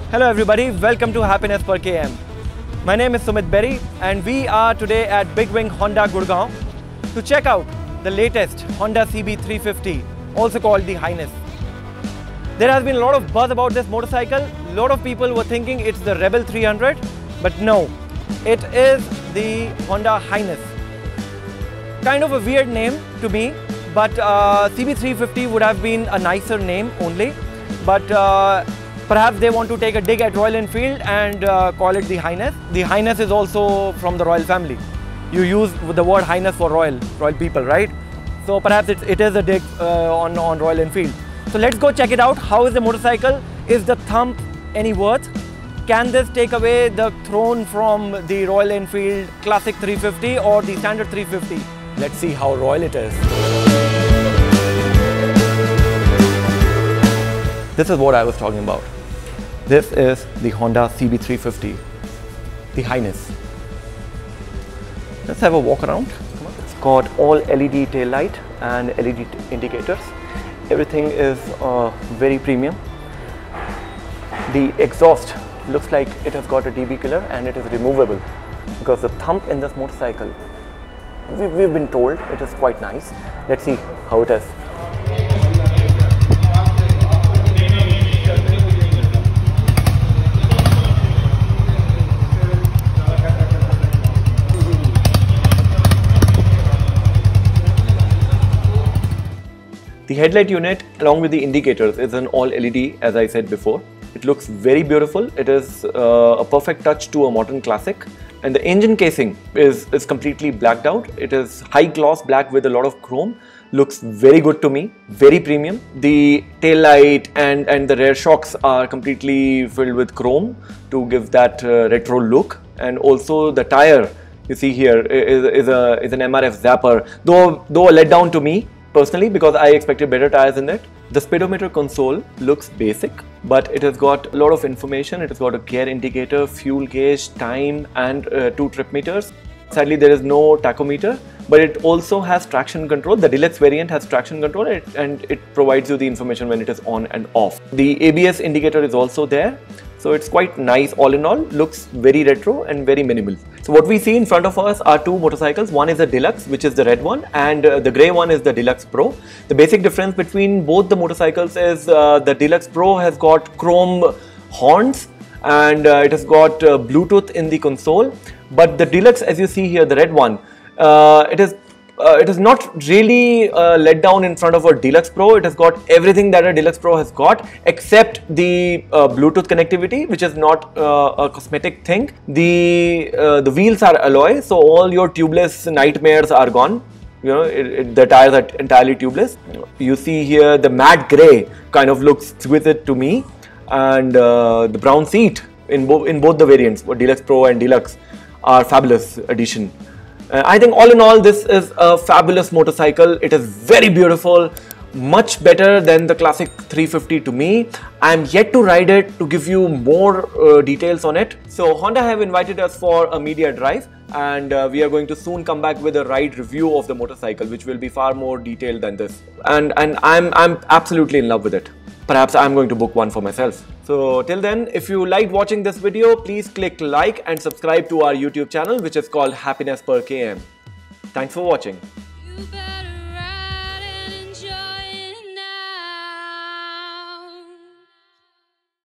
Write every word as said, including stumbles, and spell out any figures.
Hello everybody, welcome to Happiness Per K M. My name is Sumit Berry and we are today at Big Wing Honda Gurgaon to check out the latest Honda C B three fifty, also called the Highness. There has been a lot of buzz about this motorcycle. A lot of people were thinking it's the Rebel three hundred, but no, it is the Honda Highness. Kind of a weird name to me, but uh, C B three fifty would have been a nicer name only. But uh, perhaps they want to take a dig at Royal Enfield and uh, call it the Highness. The Highness is also from the Royal family. You use the word Highness for Royal, Royal people, right? So perhaps it, it is a dig uh, on, on Royal Enfield. So let's go check it out. How is the motorcycle? Is the thump any worth? Can this take away the throne from the Royal Enfield Classic three fifty or the Standard three fifty? Let's see how royal it is. This is what I was talking about. This is the Honda C B three fifty, the Highness. Let's have a walk around. It's got all L E D tail light and L E D indicators. Everything is uh, very premium. The exhaust looks like it has got a D B killer and it is removable because the thump in this motorcycle, we, we've been told it is quite nice. Let's see how it is. The headlight unit along with the indicators is an all L E D, as I said before. It looks very beautiful. It is uh, a perfect touch to a modern classic. And the engine casing is, is completely blacked out. It is high gloss black with a lot of chrome. Looks very good to me, very premium. The tail light and, and the rear shocks are completely filled with chrome to give that uh, retro look. And also the tire you see here is, is, a, is an M R F Zapper, though, though a letdown to me personally because I expected better tires in it. The speedometer console looks basic, but it has got a lot of information. It has got a gear indicator, fuel gauge, time and uh, two trip meters. Sadly, there is no tachometer, but it also has traction control. The deluxe variant has traction control and it provides you the information when it is on and off. The A B S indicator is also there. So it's quite nice all in all, looks very retro and very minimal. So what we see in front of us are two motorcycles. One is the Deluxe, which is the red one, and uh, the grey one is the Deluxe Pro. The basic difference between both the motorcycles is uh, the Deluxe Pro has got chrome horns and uh, it has got uh, Bluetooth in the console. But the Deluxe, as you see here, the red one, uh, it is Uh, it is not really uh, let down in front of a Deluxe Pro. It has got everything that a Deluxe Pro has got except the uh, Bluetooth connectivity, which is not uh, a cosmetic thing. The uh, the wheels are alloy, so all your tubeless nightmares are gone. You know, it, it, the tires are entirely tubeless. You see here the matte grey kind of looks exquisite to me, and uh, the brown seat in both in both the variants, Deluxe Pro and Deluxe, are fabulous addition. Uh, I think all in all, this is a fabulous motorcycle. It is very beautiful, much better than the Classic three fifty to me. I am yet to ride it to give you more uh, details on it. So Honda have invited us for a media drive and uh, we are going to soon come back with a ride review of the motorcycle, which will be far more detailed than this. And, and I'm, I'm absolutely in love with it. Perhaps I'm going to book one for myself. So till then, if you liked watching this video, please click like and subscribe to our YouTube channel, which is called Happiness Per K M. Thanks for watching.